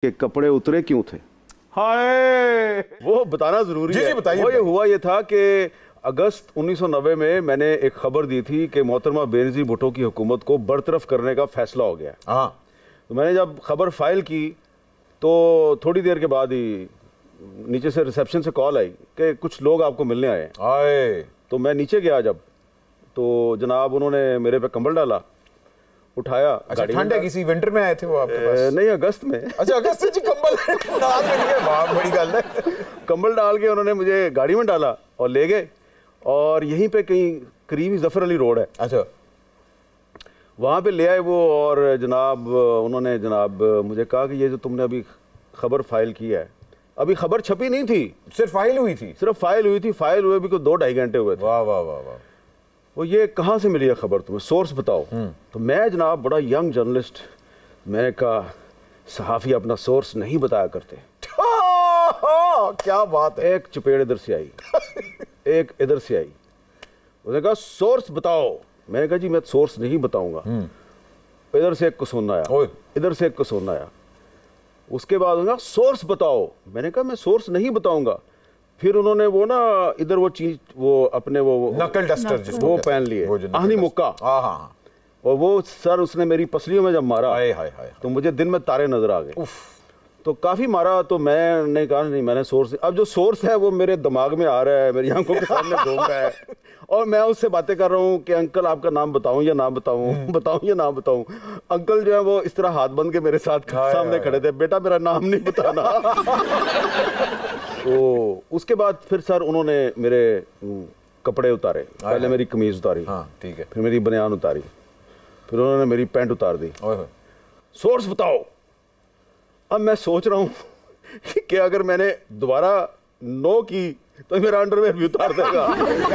के कपड़े उतरे क्यों थे? हाय, वो बताना जरूरी है। बताइए। वो हुआ ये था कि अगस्त 1990 में मैंने एक खबर दी थी कि मोहतरमा बेनज़ीर भुट्टो की हुकूमत को बरतरफ करने का फैसला हो गया। हाँ, तो मैंने जब खबर फाइल की तो थोड़ी देर के बाद ही नीचे से रिसेप्शन से कॉल आई कि कुछ लोग आपको मिलने आए। हाय, तो मैं नीचे गया जब, तो जनाब उन्होंने मेरे पे कंबल डाला, उठाया। अच्छा, ठंड है, किसी विंटर में आए थे वो आपके पास? नहीं, अगस्त में। अच्छा, अगस्त से जी कंबल डाल के, वाह बड़ी गल है। कंबल डाल के उन्होंने मुझे गाड़ी में डाला और ले गए, और यहीं पे कहीं करीबी जफर अली रोड है, अच्छा, वहाँ पे ले आए वो। और जनाब उन्होंने मुझे कहा कि ये जो तुमने अभी खबर फाइल की है, अभी खबर छपी नहीं थी, सिर्फ फाइल हुई थी। सिर्फ फाइल हुई थी। फाइल हुए भी कोई 2-2.5 घंटे हुए थे। वाह वाह वाह वाह। वो ये कहाँ से मिली है खबर, तुम्हें सोर्स बताओ। तो मैं जनाब बड़ा यंग जर्नलिस्ट, मैंने कहा सहाफ़ी अपना सोर्स नहीं बताया करते। क्या बात है। एक चपेड़ इधर से आई, एक इधर से आई। उसने कहा सोर्स बताओ। मैंने कहा जी मैं सोर्स नहीं बताऊंगा। इधर से एक को सुनना आया, इधर से एक को सुनना आया। उसके बाद उन्होंने कहा सोर्स बताओ। मैंने कहा मैं सोर्स नहीं बताऊंगा। फिर उन्होंने वो ना इधर वो चीज, वो अपने वो नकल डस्टर वो पहन लिए, आहनी मुक्का। हाँ, और वो सर उसने मेरी पसलियों में जब मारा, हाय हाय हाय, तो मुझे दिन में तारे नजर आ गए। तो काफी मारा। तो मैंने कहा नहीं, मैंने सोर्स, अब जो सोर्स है वो मेरे दिमाग में आ रहा है, मेरी आंखों के सामने घूम रहा है, और मैं उससे बातें कर रहा हूँ कि अंकल आपका नाम बताऊं या ना बताऊं, बताऊं या ना बताऊं। अंकल जो है वो इस तरह हाथ बंद के मेरे साथ सामने खड़े थे, बेटा मेरा नाम नहीं बताना। तो उसके बाद फिर सर उन्होंने मेरे कपड़े उतारे। पहले मेरी कमीज उतारी, ठीक है, फिर मेरी बनियान उतारी, फिर उन्होंने मेरी पैंट उतार दी। सोर्स बताओ। अब मैं सोच रहा हूं कि अगर मैंने दोबारा नो की तो मेरा अंडरवेयर भी उतार देगा।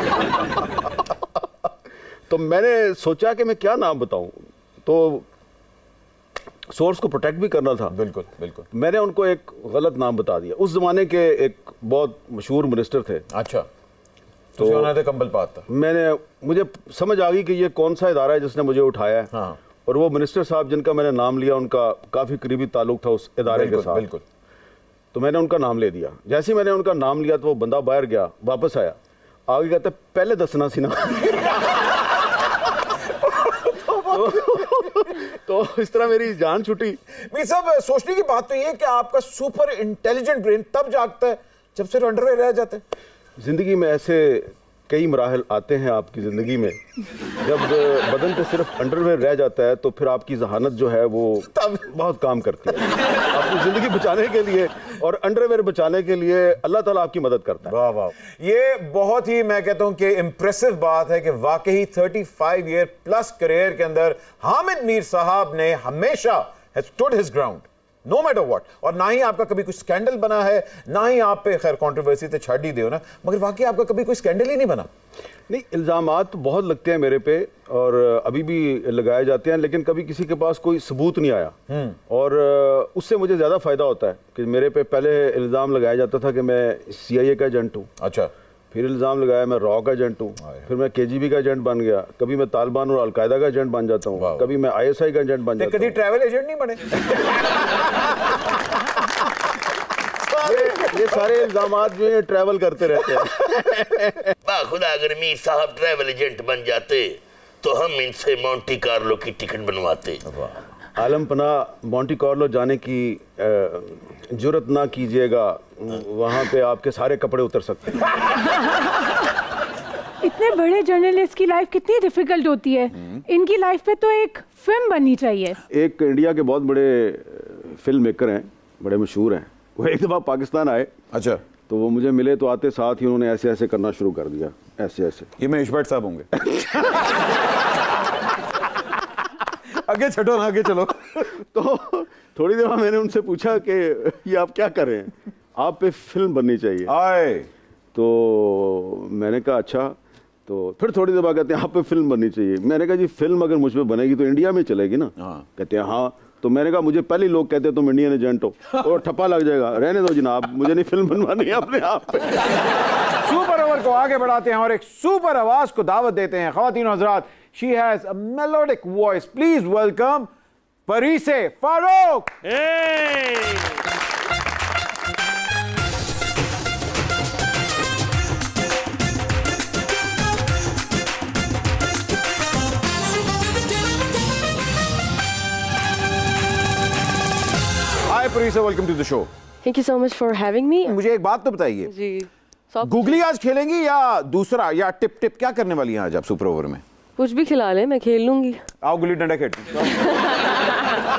तो मैंने सोचा कि मैं क्या नाम बताऊं, तो सोर्स को प्रोटेक्ट भी करना था। बिल्कुल बिल्कुल। मैंने उनको एक गलत नाम बता दिया। उस जमाने के एक बहुत मशहूर मिनिस्टर थे। अच्छा, तो उन्होंने कंबल पाता। मुझे समझ आ गई कि ये कौन सा इदारा है जिसने मुझे उठाया है। हाँ। और वो मिनिस्टर साहब जिनका मैंने नाम लिया, उनका काफी करीबी ताल्लुक था उस इदारे के साथ। बिल्कुल। तो मैंने उनका नाम ले दिया। जैसे ही मैंने उनका नाम लिया तो वो बंदा बाहर गया, वापस आया, आगे कहता पहले दसना सी ना। तो इस तरह मेरी जान छुटी। मीर साहब, सोचने की बात तो ये है कि आपका सुपर इंटेलिजेंट ब्रेन तब जागता है जब सिर्फ अंडरवेयर रह जाते हैं। जिंदगी में ऐसे कई मराहल आते हैं आपकी ज़िंदगी में, जब बदन पे सिर्फ अंडरवेयर रह जाता है तो फिर आपकी जहानत जो है वो बहुत काम करती है आपकी ज़िंदगी बचाने के लिए, और अंडरवेयर बचाने के लिए अल्लाह ताला आपकी मदद करता है। वाह वाह, ये बहुत ही मैं कहता हूं कि इम्प्रेसिव बात है कि वाकई 35 ईयर प्लस करियर के अंदर हामिद मीर साहब ने हमेशा stood his ground no matter what. और ना ही आपका कभी कोई स्कैंडल बना है, ना ही आप पे, खैर कंट्रोवर्सी तो छड़ ही दो ना, मगर वाकई आपका कभी कोई स्कैंडल ही नहीं बना। नहीं, इल्ज़ामात तो बहुत लगते हैं मेरे पे और अभी भी लगाए जाते हैं, लेकिन कभी किसी के पास कोई सबूत नहीं आया। और उससे मुझे ज़्यादा फ़ायदा होता है कि मेरे पे पहले इल्ज़ाम लगाया जाता था कि मैं CIA का एजेंट हूँ। अच्छा। फिर इल्ज़ाम लगाया मैं रॉ का एजेंट हूँ, फिर मैं KGB का एजेंट बन गया, कभी मैं तालिबान और अलकायदा का एजेंट बन जाता हूँ, कभी मैं ISI का एजेंट बन जाता हूँ। कभी ट्रैवल एजेंट नहीं बने? ये सारे इल्ज़ामात जो है ट्रैवल करते रहते हैं। खुदा अगर मीर साहब ट्रैवल एजेंट बन जाते तो हम इनसे मोंटी कार्लो की टिकट बनवाते। आलम पनाह, मोंटी कार्लो जाने की जुर्रत ना कीजिएगा, वहाँ पे आपके सारे कपड़े उतर सकते हैं। इतने बड़े जर्नलिस्ट की लाइफ कितनी डिफिकल्ट होती है, इनकी लाइफ पे तो एक फिल्म बननी चाहिए। एक इंडिया के बहुत बड़े फिल्म मेकर हैं, बड़े मशहूर हैं, वो एक दफ़ा पाकिस्तान आए। अच्छा। तो वो मुझे मिले तो आते साथ ही उन्होंने ऐसे ऐसे करना शुरू कर दिया, ऐसे ऐसे। ये मैं इशबट साहब होंगे। आगे छठो ना, आगे चलो। तो थोड़ी देर बाद मैंने उनसे पूछा कि ये आप क्या कर रहे हैं, आप पे फिल्म बननी चाहिए। आए। तो मैंने कहा अच्छा। तो फिर थोड़ी देर बाद कहते हैं आप पे फिल्म बननी चाहिए। मैंने कहा जी फिल्म अगर मुझ पे बनेगी तो इंडिया में चलेगी ना। कहते हैं हाँ। तो मैंने कहा मुझे पहले लोग कहते हैं तुम इंडियन एजेंट हो, और ठप्पा लग जाएगा, रहने दो जनाब, मुझे नहीं फिल्म बनवानी है अपने आप पे। सुपर ओवर को आगे बढ़ाते हैं और एक सुपर आवाज को दावत देते हैं। ख्वातीन और हज़रात, she has a melodic voice, please welcome Farisa Farooq. Hi producer, welcome to the show. Thank you so much for having me. मुझे एक बात तो बताइए जी, गूगली आज खेलेंगी या दूसरा या टिप टिप, क्या करने वाली हैं आज आप सुपर ओवर में? कुछ भी खिला ले, मैं खेल लूंगी। आओ गुल्ली डंडा खेलते।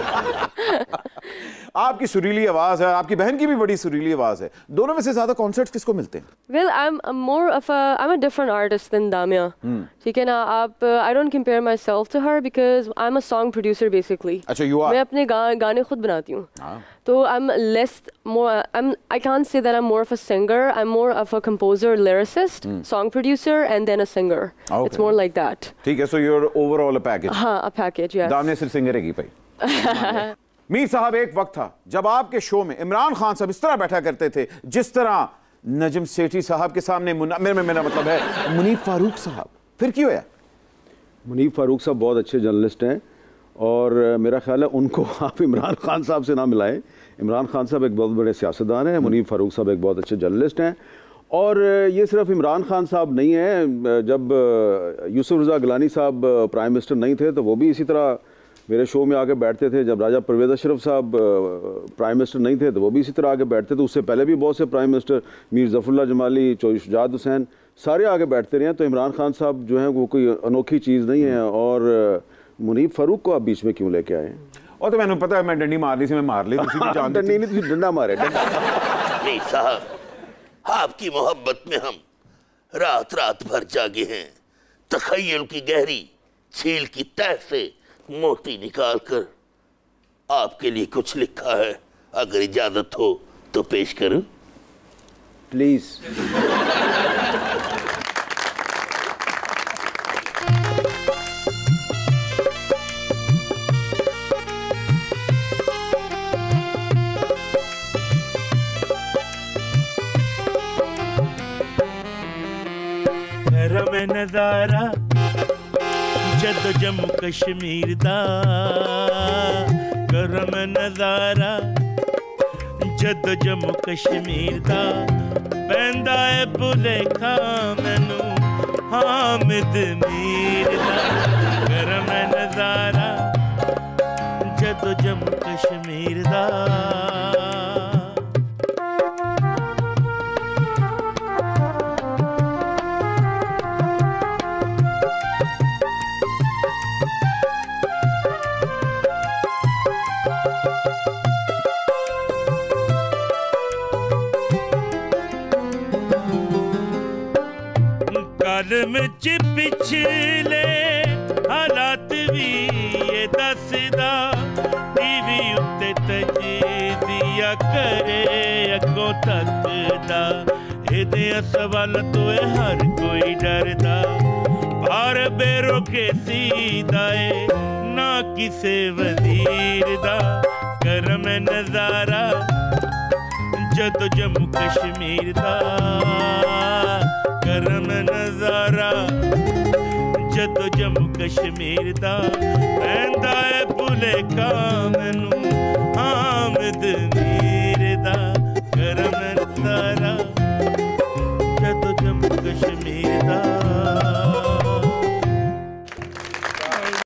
आपकी सुरीली आवाज है, आपकी बहन की भी बड़ी सुरीली आवाज है, दोनों में से ज्यादा कॉन्सर्ट्स किसको मिलते हैं? Well, I'm a different artist than Damia. ठीक है ना, आप I don't compare myself to her because I'm a song producer basically. अच्छा, you are. मैं अपने गाने खुद बनाती हूँ। तो I can't say that I'm more of a singer. I'm more of a composer, lyricist, song producer, and then a singer. Okay. It's more like that. ठीक है, so you're overall a package. हाँ, a package, yes. दामिया सिर्फ singer है भाई। मीर साहब, एक वक्त था जब आपके शो में इमरान खान साहब इस तरह बैठा करते थे जिस तरह नजम सेठी साहब के सामने मेरा मतलब है मुनीफ फारूक साहब। फिर क्यों है? मुनीफ फारूक साहब बहुत अच्छे जर्नलिस्ट हैं और मेरा ख्याल है उनको आप इमरान खान साहब से ना मिलाएं। इमरान खान साहब एक बहुत बड़े सियासतदान हैं, मुनीफ फारूक साहब एक बहुत अच्छे जर्नलिस्ट हैं। और ये सिर्फ इमरान खान साहब नहीं हैं, जब यूसुफ रज़ा गिलानी साहब प्राइम मिनिस्टर नहीं थे तो वो भी इसी तरह मेरे शो में आके बैठते थे। जब राजा परवेज़ अशरफ साहब प्राइम मिनिस्टर नहीं थे तो वो भी इसी तरह आके बैठते थे। उससे पहले भी बहुत से प्राइम मिनिस्टर, मीर ज़फ़रुल्लाह जमाली, चौधरी शुजात हुसैन, सारे आगे बैठते रहे हैं। तो इमरान खान साहब जो हैं वो कोई अनोखी चीज़ नहीं है। और मुनीफ फारूक को आप बीच में क्यों लेके आए? और तो मैंने पता है, मैं डंडी मार ली थी, मैं मार ली डंडी नहीं, डंडा मारे। नहीं साहब, आपकी मोहब्बत में हम रात रात भर जागे हैं। तख़य्युल की गहरी झील की तह से मोती निकालकर आपके लिए कुछ लिखा है, अगर इजाजत हो तो पेश करूं? प्लीज। में नजारा जद जम्मू कश्मीर दा, गरम नजारा जद जम्मू कश्मीर दा, पैंदा है भुलेखा मैनू हामिद मीर दा, गरम नजारा जद जम्मू कश्मीर दा। मुझ पिछले हालात भी ये दसदा, टीवी उत्ते तजीजिया करे अगों तकदा, एदे सवाल तो हर कोई डरदा, पर बेरोके सीधा है ना किसे वजीर दा, करम नजारा जद जम्मू कश्मीर दा, करम नजारा जद जम्मू कश्मीर दा, पैंदा है भुलेखा